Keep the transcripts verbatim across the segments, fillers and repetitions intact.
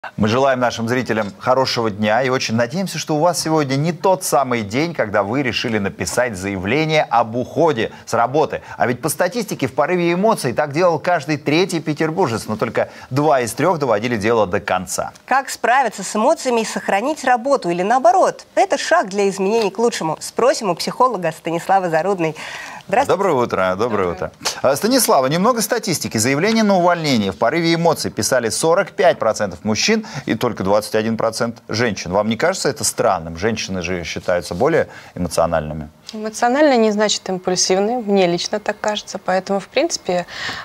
Мы желаем нашим зрителям хорошего дня и очень надеемся, что у вас сегодня не тот самый день, когда вы решили написать заявление об уходе с работы. А ведь по статистике в порыве эмоций так делал каждый третий петербуржец, но только два из трех доводили дело до конца. Как справиться с эмоциями и сохранить работу или наоборот? Это шаг для изменений к лучшему. Спросим у психолога Станиславы Зарудной. Доброе утро, доброе утро. Станислава, немного статистики. Заявление на увольнение в порыве эмоций писали сорок пять процентов мужчин и только двадцать один процент женщин. Вам не кажется это странным? Женщины же считаются более эмоциональными. Эмоционально не значит импульсивный. Мне лично так кажется. Поэтому, в принципе,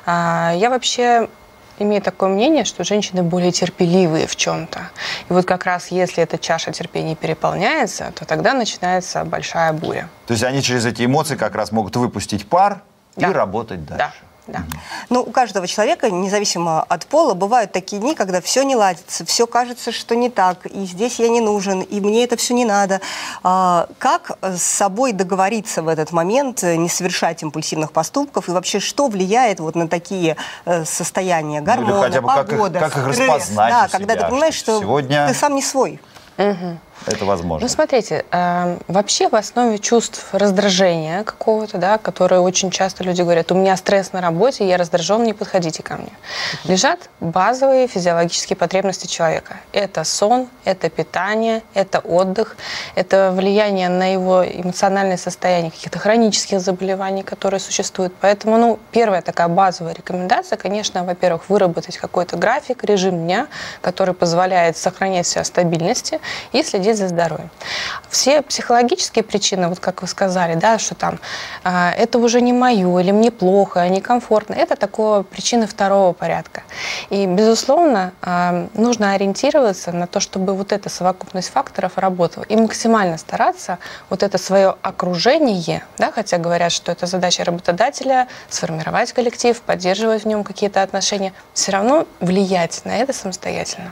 я вообще имею такое мнение, что женщины более терпеливые в чем-то. И вот как раз если эта чаша терпения переполняется, то тогда начинается большая буря. То есть они через эти эмоции как раз могут выпустить пар да. и работать дальше. Да. Да. Ну, у каждого человека, независимо от пола, бывают такие дни, когда все не ладится, все кажется, что не так, и здесь я не нужен, и мне это все не надо. А, как с собой договориться в этот момент, не совершать импульсивных поступков, и вообще что влияет вот на такие э, состояния, гормоны, ну, или хотя бы погода, как их, как их стресс, распознать да, у когда себя, ты понимаешь, что сегодня... ты сам не свой. Угу. Это возможно. Ну, смотрите, э, вообще в основе чувств раздражения какого-то, да, которые очень часто люди говорят, у меня стресс на работе, я раздражен, не подходите ко мне, лежат базовые физиологические потребности человека. Это сон, это питание, это отдых, это влияние на его эмоциональное состояние, каких-то хронических заболеваний, которые существуют. Поэтому, ну, первая такая базовая рекомендация, конечно, во-первых, выработать какой-то график, режим дня, который позволяет сохранять себя в стабильности и следить за здоровьем. Все психологические причины, вот как вы сказали, да, что там э, это уже не мое, или мне плохо, некомфортно, это такое причины второго порядка. И, безусловно, э, нужно ориентироваться на то, чтобы вот эта совокупность факторов работала, и максимально стараться вот это свое окружение, да, хотя говорят, что это задача работодателя, сформировать коллектив, поддерживать в нем какие-то отношения, все равно влиять на это самостоятельно.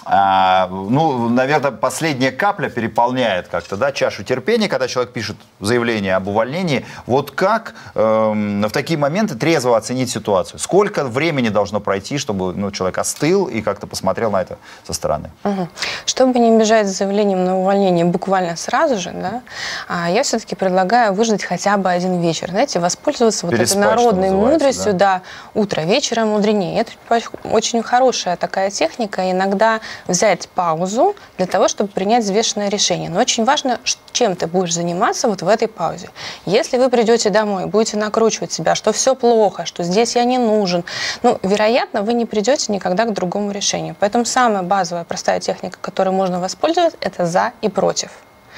А, ну, наверное, последняя капля переполняет как-то, да, чашу терпения, когда человек пишет заявление об увольнении. Вот как эм, в такие моменты трезво оценить ситуацию? Сколько времени должно пройти, чтобы ну, человек остыл и как-то посмотрел на это со стороны? Угу. Чтобы не бежать с заявлением на увольнение буквально сразу же, да, я все-таки предлагаю выждать хотя бы один вечер. Знаете, воспользоваться вот этой народной мудростью, да? Да, утро вечера мудренее. Это очень хорошая такая техника. Иногда взять паузу для того, чтобы принять взвешенное решение. Но очень важно, чем ты будешь заниматься вот в этой паузе. Если вы придете домой, будете накручивать себя, что все плохо, что здесь я не нужен, ну, вероятно, вы не придете никогда к другому решению. Поэтому самая базовая, простая техника, которой можно воспользоваться, это «за» и «против».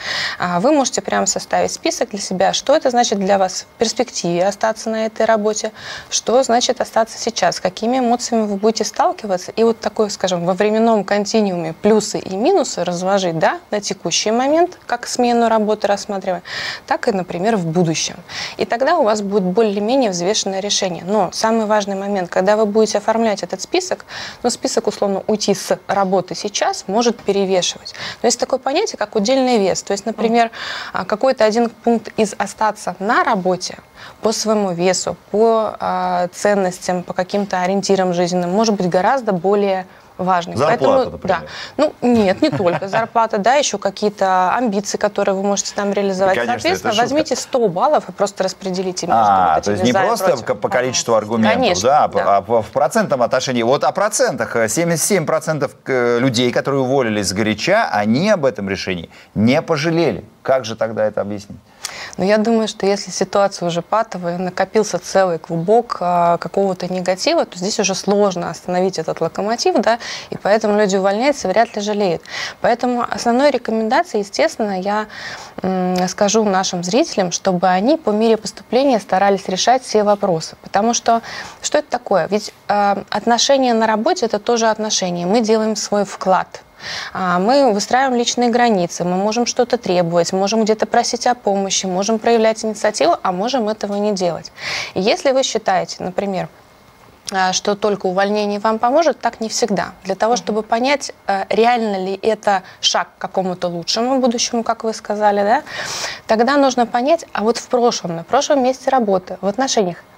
Вы можете прямо составить список для себя, что это значит для вас в перспективе остаться на этой работе, что значит остаться сейчас, с какими эмоциями вы будете сталкиваться. И вот такой, скажем, во временном континууме плюсы и минусы разложить, да, на текущий момент, как смену работы рассматриваем, так и, например, в будущем. И тогда у вас будет более-менее взвешенное решение. Но самый важный момент, когда вы будете оформлять этот список, ну, список, условно, уйти с работы сейчас может перевешивать. Но есть такое понятие, как удельный вес. То есть, например, какой-то один пункт из остаться на работе по своему весу, по э, ценностям, по каким-то ориентирам жизненным может быть гораздо более важный. Зарплата, Поэтому, например. Да. Ну, нет, не только зарплата, да, еще какие-то амбиции, которые вы можете там реализовать. Конечно, соответственно, возьмите сто баллов и просто распределите между а, вот то есть не просто по количеству аргументов, Конечно, да, да. а в процентном отношении. Вот о процентах. семьдесят семь процентов людей, которые уволились сгоряча, они об этом решении не пожалели. Как же тогда это объяснить? Но я думаю, что если ситуация уже патовая, накопился целый клубок а, какого-то негатива, то здесь уже сложно остановить этот локомотив, да, и поэтому люди увольняются, вряд ли жалеют. Поэтому основной рекомендацией, естественно, я м, скажу нашим зрителям, чтобы они по мере поступления старались решать все вопросы. Потому что, что это такое? Ведь э, отношения на работе – это тоже отношения. Мы делаем свой вклад. Мы выстраиваем личные границы, мы можем что-то требовать, можем где-то просить о помощи, можем проявлять инициативу, а можем этого не делать. И если вы считаете, например, что только увольнение вам поможет, так не всегда. Для того, чтобы понять, реально ли это шаг к какому-то лучшему будущему, как вы сказали, да, тогда нужно понять, а вот в прошлом, на прошлом месте работы, в отношениях,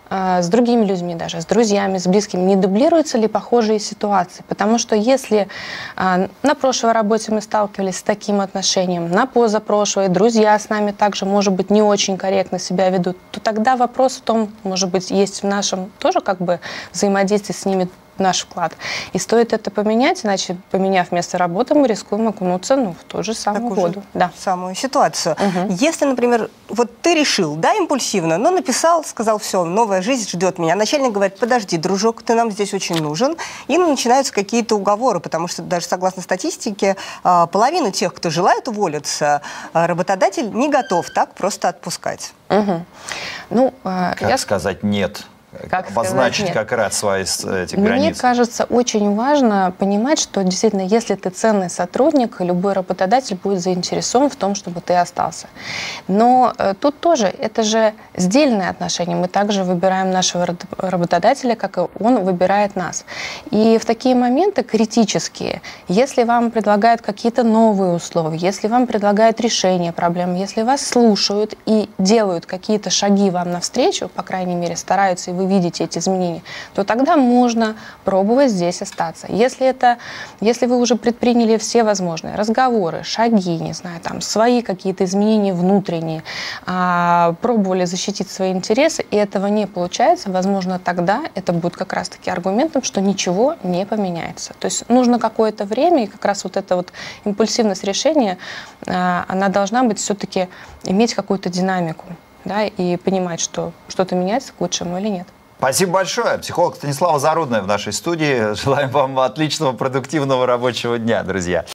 с другими людьми даже, с друзьями, с близкими, не дублируются ли похожие ситуации. Потому что если на прошлой работе мы сталкивались с таким отношением, на позапрошлой друзья с нами также, может быть, не очень корректно себя ведут, то тогда вопрос в том, может быть, есть в нашем тоже как бы взаимодействии с ними наш вклад. И стоит это поменять, иначе, поменяв место работы, мы рискуем окунуться ну, в ту же самую Такую воду. Же да. самую ситуацию. Угу. Если, например, вот ты решил, да, импульсивно, но написал, сказал, все, новая жизнь ждет меня. Начальник говорит, подожди, дружок, ты нам здесь очень нужен. И начинаются какие-то уговоры, потому что даже согласно статистике, половину тех, кто желает уволиться, работодатель не готов так просто отпускать. Угу. Ну, как я... сказать «нет»? Как обозначить сказать, как раз свои эти Мне границы. Мне кажется, очень важно понимать, что действительно, если ты ценный сотрудник, любой работодатель будет заинтересован в том, чтобы ты остался. Но э, тут тоже, это же сдельное отношение. Мы также выбираем нашего работодателя, как и он выбирает нас. И в такие моменты критические, если вам предлагают какие-то новые условия, если вам предлагают решение проблем, если вас слушают и делают какие-то шаги вам навстречу, по крайней мере, стараются, и вы видите эти изменения, то тогда можно пробовать здесь остаться. Если, это, если вы уже предприняли все возможные разговоры, шаги, не знаю, там, свои какие-то изменения внутренние, а, пробовали защитить свои интересы, и этого не получается, возможно, тогда это будет как раз-таки аргументом, что ничего не поменяется. То есть нужно какое-то время, и как раз вот эта вот импульсивность решения, а, она должна быть все-таки иметь какую-то динамику. Да, и понимать, что что-то меняется к лучшему или нет. Спасибо большое. Психолог Станислава Зарудная в нашей студии. Желаем вам отличного, продуктивного рабочего дня, друзья.